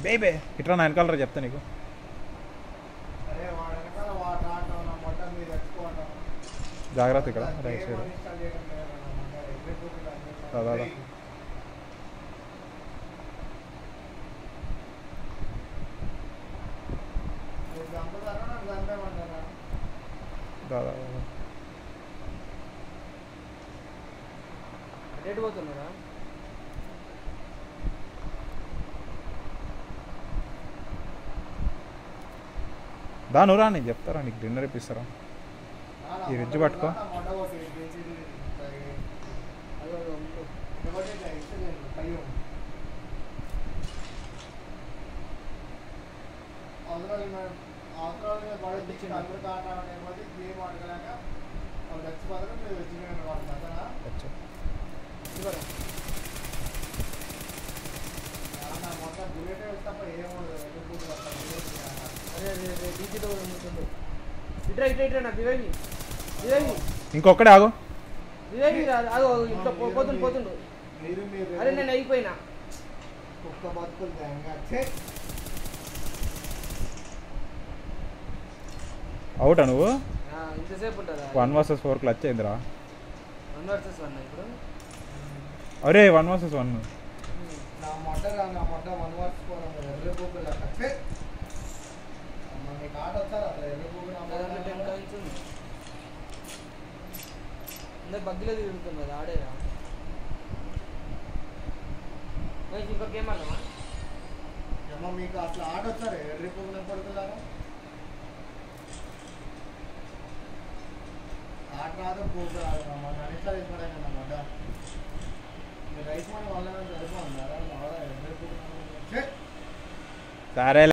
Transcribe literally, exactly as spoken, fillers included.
బేబే ఇట్లా నా వెనకాలరా చెప్తా నీకు. జాగ్రత్త ఇక్కడ రైట్ సైడ్ దాదా దాదా పోతున్నారా దా నువ్వురా నీకు చెప్తారా, నీకు డిన్నర్ ఇప్పిస్తారా. ఈ రిడ్జ్ పట్టుకో. ఇంకొకడే ఆగు. పోతుండు పోతుండు. అరే నేను అయిపోయినా. అవుటా నువ్వు? ఇంతసేపు ఉంటుందా? వన్ వర్సెస్ ఫోర్ క్లచ్ అయిందిరా. వన్ వర్సెస్ వన్ ఇప్పుడు. అరే వన్ వర్సెస్ వన్ బగ్గిలో తిరుగుతుంది అది ఆడేరా. ఇంకో గేమ్ అన్నామా మీకు అసలు ఆడొచ్చారు ఎర్రి పువ్వులు పడుతున్నారా? ఆట రాదు పూజ రాదు మన అనిట్లా తీసుకోవడానికి అన్నమాట. మీరు రైస్ మన వాళ్ళ సరిపోతున్నారా? ఎర్రి పువ్వులు సరే.